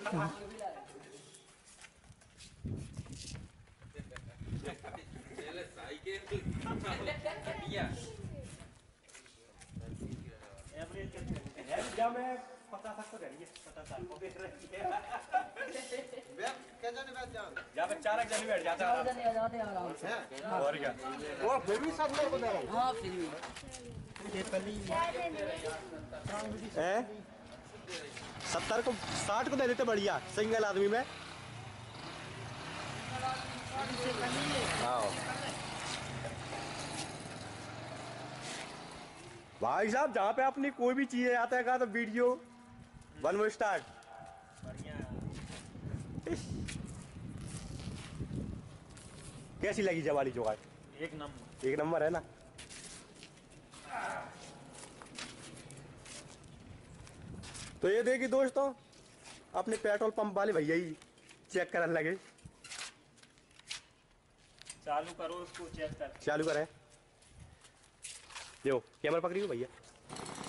जब मैं 50 तक तो रहेंगे 50 साल को देख रही है क्या जाने बैठ जाओ जब 4 जने बैठ जाते हैं आराम से और क्या वो फिर भी 70 को दे रहा हूं हां फिर भी ये पल्ली है 70 को 60 को दे देते बढ़िया सिंगल आदमी में हाँ भाई साहब जहाँ पे अपनी कोई भी चीज आता है तो वीडियो 1 वो स्टार्ट बढ़िया कैसी लगी जवाली जुगाड़ एक नंबर है ना। तो ये देखिए दोस्तों अपने पेट्रोल पंप वाले भैया ही चेक करने लगे। चालू करो उसको चेक कर चालू करें जो कैमरा पकड़ी हो भैया।